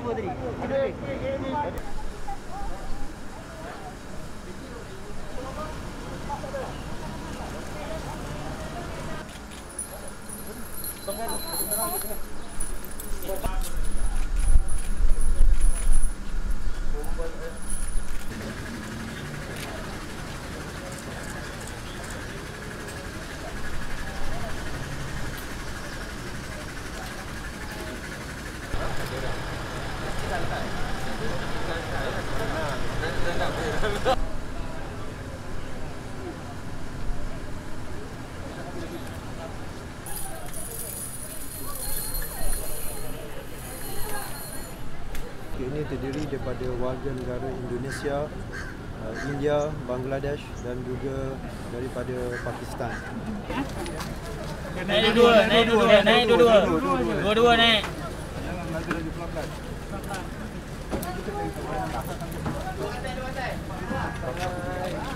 dua tadi. Ini terdiri daripada warga negara Indonesia, India, Bangladesh dan juga daripada Pakistan. Naik dua. Dua-dua naik. Pelan-pelan.